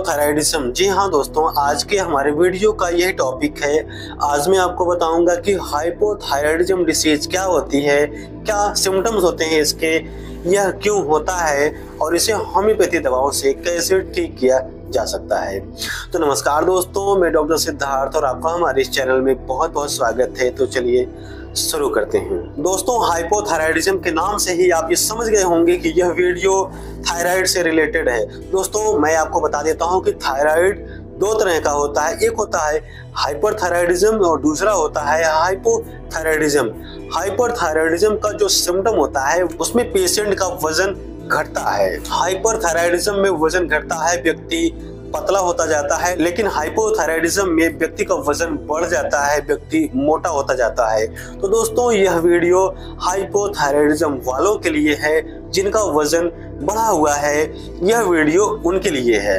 Hypothyroidism. जी हाँ दोस्तों, आज के हमारे वीडियो का यही टॉपिक है। आज मैं आपको बताऊंगा कि हाइपोथायराइडिज्म डिसीज क्या होती है, क्या सिम्टम्स होते हैं इसके, यह क्यों होता है और इसे होम्योपैथी दवाओं से कैसे ठीक किया जा सकता है। तो नमस्कार दोस्तों, मैं डॉक्टर सिद्धार्थ और आपका हमारे इस चैनल में बहुत बहुत स्वागत है। तो चलिए शुरू करते हैं। दोस्तों, हाइपोथायराइडिज्म के नाम से ही आप ये समझ गए होंगे कि यह वीडियो थायराइड से रिलेटेड है। दोस्तों, मैं आपको बता देता हूं कि थायराइड दो तरह का होता है। एक होता है हाइपरथायराइडिज्म और दूसरा होता है हाइपोथायराइडिज्म। हाइपरथायराइडिज्म का जो सिम्टम होता है उसमें पेशेंट का वजन घटता है। हाइपरथायराइडिज्म में वजन घटता है, व्यक्ति पतला होता जाता है, लेकिन हाइपोथायराइडिज्म में व्यक्ति का वजन बढ़ जाता है, व्यक्ति मोटा होता जाता है। तो दोस्तों, यह वीडियो हाइपोथायराइडिज्म वालों के लिए है जिनका वजन बढ़ा हुआ है। यह वीडियो उनके लिए है।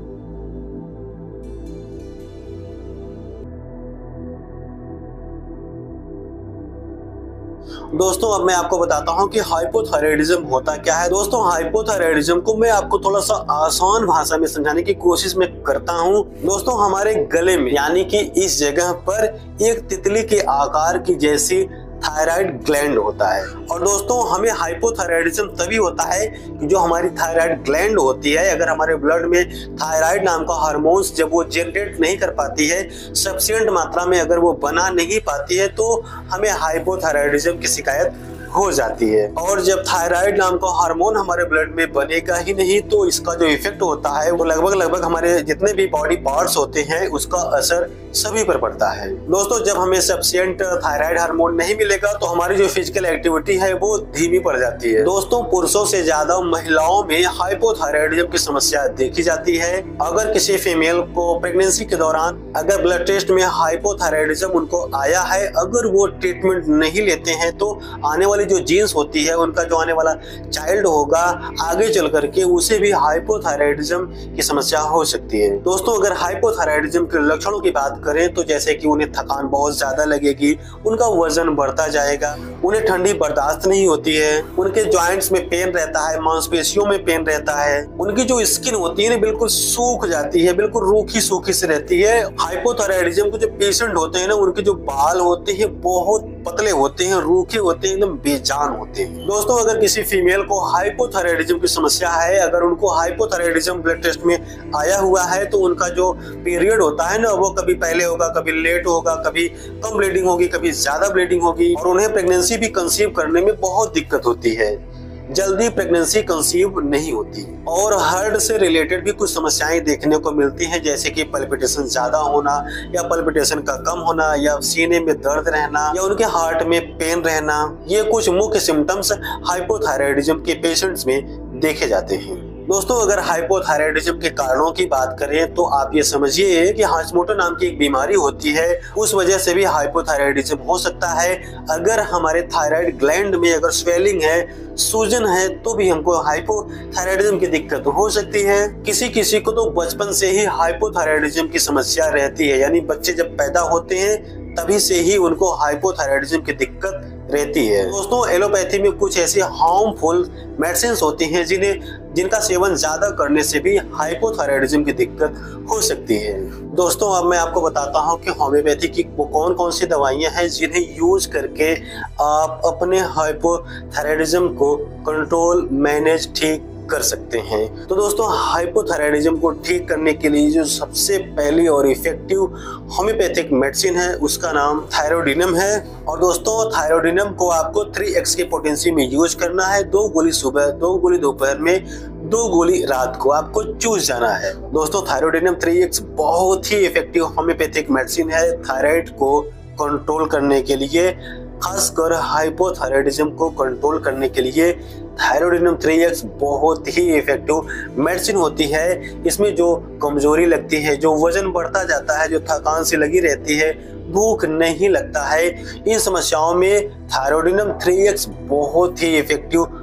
दोस्तों, अब मैं आपको बताता हूं कि हाइपोथायराइडिज्म होता क्या है। दोस्तों, हाइपोथायराइडिज्म को मैं आपको थोड़ा सा आसान भाषा में समझाने की कोशिश में करता हूं। दोस्तों, हमारे गले में यानी कि इस जगह पर एक तितली के आकार की जैसी थायराइड ग्लैंड होता है। और दोस्तों, हमें हाइपोथायराइडिज्म तभी होता है कि जो हमारी थायराइड ग्लैंड होती है, अगर हमारे ब्लड में थायराइड नाम का हार्मोन्स जब वो जनरेट नहीं कर पाती है सफिशिएंट मात्रा में, अगर वो बना नहीं पाती है, तो हमें हाइपोथायराइडिज्म की शिकायत हो जाती है। और जब थायराइड नाम का हार्मोन हमारे ब्लड में बनेगा ही नहीं, तो इसका जो इफेक्ट होता है वो लगभग हमारे जितने भी बॉडी पार्ट्स होते हैं उसका असर सभी पर पड़ता है। दोस्तों, जब हमें सफिशिएंट थायराइड हार्मोन नहीं मिलेगा तो हमारी जो फिजिकल एक्टिविटी है वो धीमी पड़ जाती है। दोस्तों, पुरुषों से ज्यादा महिलाओं में हाइपोथायराइडिज्म की समस्या देखी जाती है। अगर किसी फीमेल को प्रेगनेंसी के दौरान अगर ब्लड टेस्ट में हाइपोथायराइडिज्म उनको आया है, अगर वो ट्रीटमेंट नहीं लेते हैं तो आने वाली जो जीन्स होती है, उनका जो आने वाला चाइल्ड होगा, आगे चल करके उसे भी हाइपोथायराइडिज्म की समस्या हो सकती है। दोस्तों, अगर हाइपोथायराइडिज्म के लक्षणों की बात करें तो जैसे कि उन्हें थकान बहुत ज्यादा लगेगी, उनका वजन बढ़ता जाएगा, उन्हें ठंडी बर्दाश्त नहीं होती है, उनके जॉइंट्स में पेन रहता है, मांसपेशियों में पेन रहता है, उनकी जो स्किन होती है ना बिल्कुल सूख जाती है, बिल्कुल रूखी सूखी से रहती है। हाइपोथायराइडिज्म के जो पेशेंट होते हैं ना, उनके जो बाल होते हैं बहुत पतले होते हैं, रूखे होते हैं, एकदम बेजान होते हैं। दोस्तों, अगर किसी फीमेल को हाइपोथायराइडिज्म की समस्या है, अगर उनको हाइपोथायराइडिज्म ब्लड टेस्ट में आया हुआ है, तो उनका जो पीरियड होता है ना वो कभी पहले होगा, कभी लेट होगा, कभी कम ब्लीडिंग होगी, कभी ज्यादा ब्लीडिंग होगी, और उन्हें प्रेगनेंसी भी कंसीव करने में बहुत दिक्कत होती है, जल्दी प्रेगनेंसी कंसीव नहीं होती। और हार्ट से रिलेटेड भी कुछ समस्याएं देखने को मिलती हैं, जैसे कि पल्पिटेशन ज्यादा होना या पल्पिटेशन का कम होना या सीने में दर्द रहना या उनके हार्ट में पेन रहना। ये कुछ मुख्य सिम्टम्स हाइपोथायराइडिज्म के पेशेंट्स में देखे जाते हैं। दोस्तों, अगर हाइपोथायराइडिज्म के कारणों की बात करें तो आप ये समझिए कि हाशिमोटो नाम की एक बीमारी होती है, उस वजह से भी हाइपोथायराइडिज्म हो सकता है। अगर हमारे थायराइड ग्लैंड में अगर स्वेलिंग है, सूजन है, तो भी हमको हाइपोथायराइडिज्म की दिक्कत हो सकती है। किसी किसी को तो बचपन से ही हाइपोथायराइडिज्म की समस्या रहती है, यानी बच्चे जब पैदा होते हैं तभी से ही उनको हाइपोथायराइडिज्म की दिक्कत रहती है। दोस्तों, एलोपैथी में कुछ ऐसी हार्मफुल मेडिसिन होती हैं जिनका सेवन ज्यादा करने से भी हाइपोथायराइडिज्म की दिक्कत हो सकती है। दोस्तों, अब मैं आपको बताता हूं कि होम्योपैथी की वो कौन कौन सी दवाइयां हैं जिन्हें यूज करके आप अपने हाइपोथायराइडिज्म को कंट्रोल, मैनेज, ठीक कर सकते हैं। तो दोस्तों, हाइपोथायराइडिज्म को ठीक करने के लिए जो सबसे पहली और इफेक्टिव होम्योपैथिक मेडिसिन है उसका नाम थायरोडिनम है। और दोस्तों, थायरोडिनम को आपको 3x की पोटेंसी में यूज करना है। 2 गोली सुबह, 2 गोली दोपहर में, 2 गोली रात को आपको चूज जाना है। दोस्तों, थायरोडिनम 3x बहुत ही इफेक्टिव होम्योपैथिक मेडिसिन है थायराइड को कंट्रोल करने के लिए, खासकर हाइपोथायराइडिज्म को कंट्रोल करने के लिए थायरोडिनम 3x बहुत ही इफेक्टिव मेडिसिन होती है। इसमें जो कमजोरी लगती है, जो वजन बढ़ता जाता है, जो थकान सी लगी रहती है, भूख नहीं लगता है, इन समस्याओं में थायरोडिनम 3x बहुत ही इफेक्टिव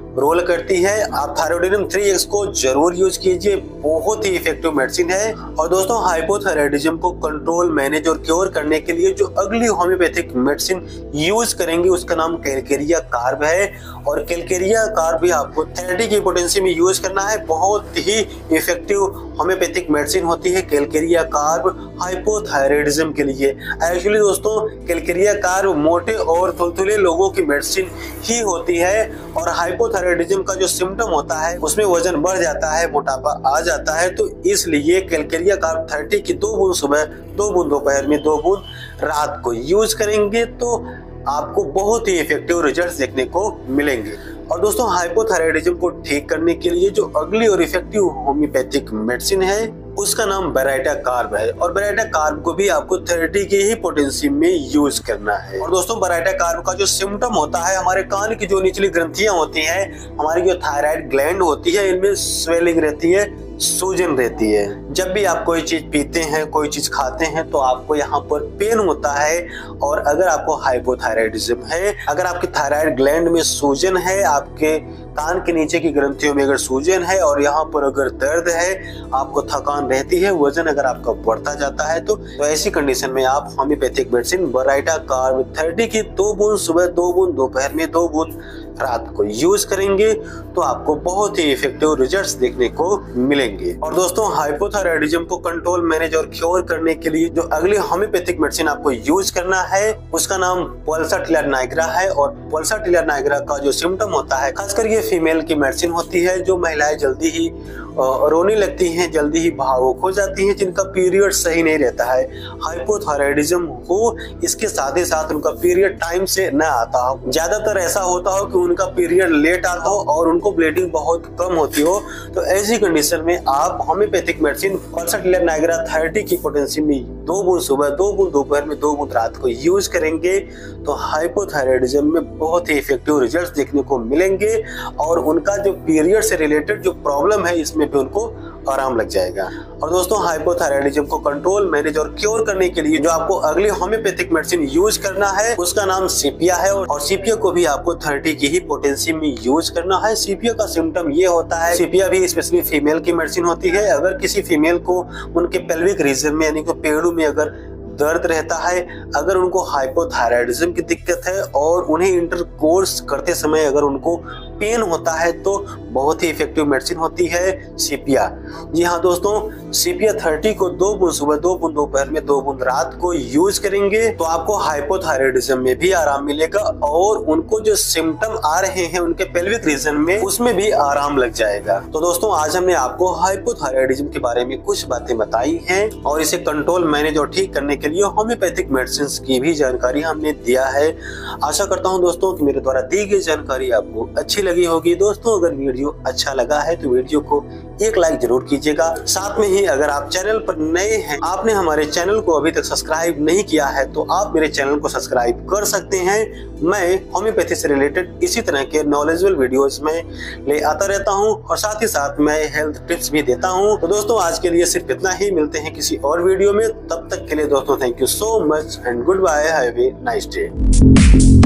रोल करती है। आप थायरोइडिज्म 3x को जरूर यूज कीजिए, बहुत ही इफेक्टिव मेडिसिन है। और दोस्तों हाइपोथायराइडिज्म को कंट्रोल, मैनेज और क्योर करने के लिए जो अगली होम्योपैथिक मेडिसिन यूज करेंगे उसका नाम कैलकेरिया कार्ब है। और कैलकेरिया कार्ब भी आपको 30 की पोटेंसी में यूज करना है। बहुत ही इफेक्टिव होम्योपैथिक मेडिसिन होती है कैलकेरिया कार्ब हाइपोथायराइडिज्म के लिए। एक्चुअली दोस्तों कैलकेरिया कार्ब मोटे और तुलतुले लोगों की मेडिसिन ही होती है। और हाइपोथायराइडिज्म का जो सिम्टम होता है उसमें वजन बढ़ जाता है, मोटापा आ जाता है, तो इसलिए कैलकेरिया कार्ब 30 की 2 बूंद सुबह, 2 बूंद दोपहर में, 2 बूंद रात को यूज करेंगे तो आपको बहुत ही इफेक्टिव रिजल्ट्स देखने को मिलेंगे। और दोस्तों हाइपोथायराइडिज्म को ठीक करने के लिए जो अगली और इफेक्टिव होम्योपैथिक मेडिसिन है उसका नाम बेराइटा कार्ब है। और बेराइटा कार्ब को भी आपको 30 की ही पोटेंसी में यूज करना है। और दोस्तों बेराइटा कार्ब का जो सिम्टम होता है, हमारे कान की जो निचली ग्रंथियां होती हैं, हमारी जो थायराइड ग्लैंड होती है, इनमें स्वेलिंग रहती है, सूजन रहती है। जब भी आप कोई चीज पीते हैं, कोई चीज खाते हैं तो आपको यहाँ पर पेन होता है। और अगर आपको हाइपोथायराइडिज्म है, अगर आपकी थायराइड ग्लैंड में सूजन है, आपके कान के नीचे की ग्रंथियों में अगर सूजन है और यहाँ पर अगर दर्द है, आपको थकान रहती है, वजन अगर आपका बढ़ता जाता है तो ऐसी कंडीशन में आप होम्योपैथिक मेडिसिन बेराइटा कार्ब 30 की 2 बूंद सुबह, 2 बूंद दोपहर में, 2 बूंद रात को यूज करेंगे तो आपको बहुत ही इफेक्टिव रिजल्ट्स देखने को मिलेंगे। और दोस्तों हाइपोथायराइडिज्म को कंट्रोल, मैनेज और क्योर करने के लिए जो अगली होम्योपैथिक मेडिसिन आपको यूज करना है उसका नाम पल्साटिलिया नाइग्रा है। और पल्साटिलिया नाइग्रा का जो सिम्टम होता है, खासकर ये फीमेल की मेडिसिन होती है। जो महिलाएं जल्दी ही रोने लगती हैं, जल्दी ही भावुक हो जाती हैं, जिनका पीरियड सही नहीं रहता है, हाइपोथायराइडिज्म हो, इसके साथ ही साथ उनका पीरियड टाइम से न आता हो, ज्यादातर ऐसा होता हो कि उनका पीरियड लेट आता हो और उनको ब्लीडिंग बहुत कम होती हो, तो ऐसी कंडीशन में आप होम्योपैथिक मेडिसिन पल्साटिलिया नाइग्रा 30 की पोटेंसी में 2 बूंद सुबह, 2 बूंद दोपहर में, 2 बूंद रात को यूज करेंगे तो हाइपोथायराइडिज्म में बहुत ही इफेक्टिव रिजल्ट्स देखने को मिलेंगे। और उनका जो पीरियड से रिलेटेड जो प्रॉब्लम है इसमें भी उनको आराम लग जाएगा। और दोस्तों हाइपोथायराइडिज्म को कंट्रोल, मैनेज और क्योर करने के लिए जो आपको अगली होम्योपैथिक मेडिसिन यूज करना है उसका नाम सीपिया है। और सीपिया को भी आपको 30 की ही पोटेंसी में यूज करना है। सीपिया का सिम्टम ये होता है, सीपिया भी स्पेशली फीमेल की मेडिसिन होती है। अगर किसी फीमेल को उनके पेल्विक रीजन में यानी कि पेड़ों में अगर दर्द रहता है, अगर उनको हाइपोथायराइडिज्म की दिक्कत है और उन्हें इंटरकोर्स करते समय अगर उनको पेन होता है तो बहुत ही इफेक्टिव मेडिसिन होती है सीपिया। जी हाँ दोस्तों, सीपिया 30 को 2 बूंद सुबह, 2 बूंद दोपहर में, 2 बूंद रात को यूज करेंगे तो आपको हाइपोथायराइडिज्म में भी आराम मिलेगा और उनको जो सिम्टम आ रहे हैं उनके पेल्विक रीजन में उसमें भी आराम लग जाएगा। तो दोस्तों आज हमने आपको हाइपोथायराइडिज्म के बारे में कुछ बातें बताई हैं और इसे कंट्रोल, मैनेज और ठीक करने के लिए होम्योपैथिक मेडिसिन की भी जानकारी हमने दिया है। आशा करता हूँ दोस्तों कि मेरे द्वारा दी गई जानकारी आपको अच्छी लगी होगी। दोस्तों अगर वीडियो अच्छा लगा है तो वीडियो को एक लाइक जरूर कीजिएगा। साथ में ही अगर आप चैनल पर नए हैं, आपने हमारे चैनल को अभी तक सब्सक्राइब नहीं किया है तो आप मेरे चैनल को सब्सक्राइब कर सकते हैं। मैं होम्योपैथी से रिलेटेड इसी तरह के नॉलेजेबल वीडियोस में ले आता रहता हूं और साथ ही साथ मैं हेल्थ टिप्स भी देता हूं। तो दोस्तों आज के लिए सिर्फ इतना ही, मिलते हैं किसी और वीडियो में। तब तक के लिए दोस्तों thank you so much and good bye, have a nice day.